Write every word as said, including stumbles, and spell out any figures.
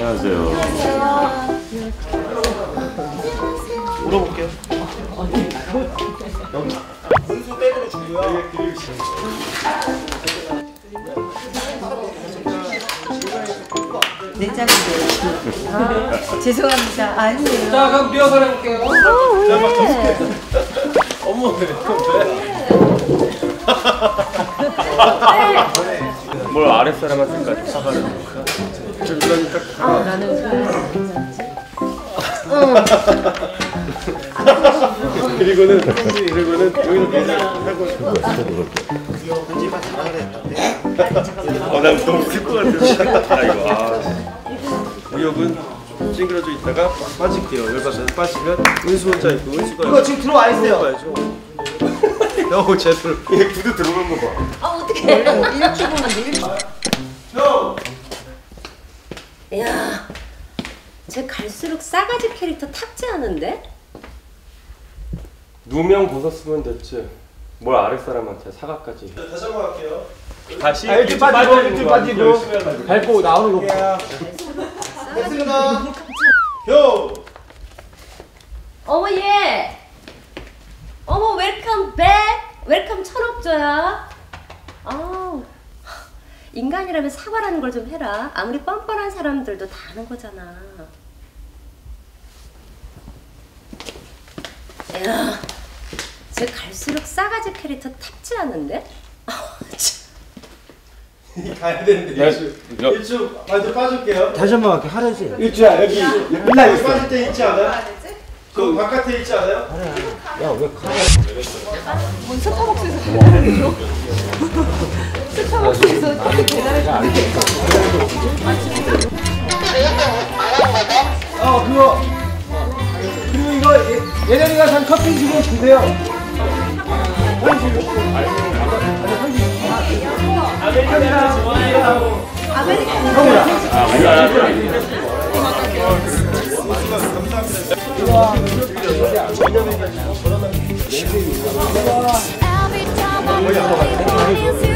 안녕하세요. 물어볼게요. 여기 분수 백으로 주고요. 내 짝인데. 아, 죄송합니다. 아니에요. 자, 그럼 리허설 해볼게요. 어, 자, 막 계속해. 어머, 왜? 뭘 아랫사람한테까지 사과를 해볼까? 아, 나는 그리고는 그리고는 여기서 계속 하고 싶어. 편집만 잘하래. 어난 너무 슬 것 같아. 이거. 아. 우혁은 찡그러져 있다가 빠질게요. 열받아서 빠지면 은수 혼자 있고 은수가 이거 지금 들어와 있어요. 어 제대로. 얘 구두 들어간 거 봐. 아, 어떡해. 일주 보는데, 일주. 형! 야, 쟤 갈수록 싸가지 캐릭터 탁지 않은데? 누명 벗었으면 됐지. 뭘 아랫사람한테 사과까지. 다시 한번 할게요. 다시 아, 이렇게 빠지고, 이렇게 빠지고. 밟고 나오는 거. 됐습니다. 형! 어머, 얘! 어머, 웰컴 백! 웰컴 천억조야. 아우, 인간이라면 사과라는 걸 좀 해라. 아무리 뻔뻔한 사람들도 다 아는 거잖아. 야, 쟤 갈수록 싸가지 캐릭터 탑지 않은데? 가야 되는데 일주 일주 먼저 빠질게요. 다시 한번 할게. 하려지. 일주야 여기 일라 여기 빠질 때 있지 않아요? 그 바깥에 있지 않아요? 야, 왜 카메라? 스타벅스에서 스타벅스에서 커피 배달해 어 그거 그리고 이거 예, 예전이가 산 커피 지금 주세요. 아메리카노 좋아해요. 아메리카노. Every time I'm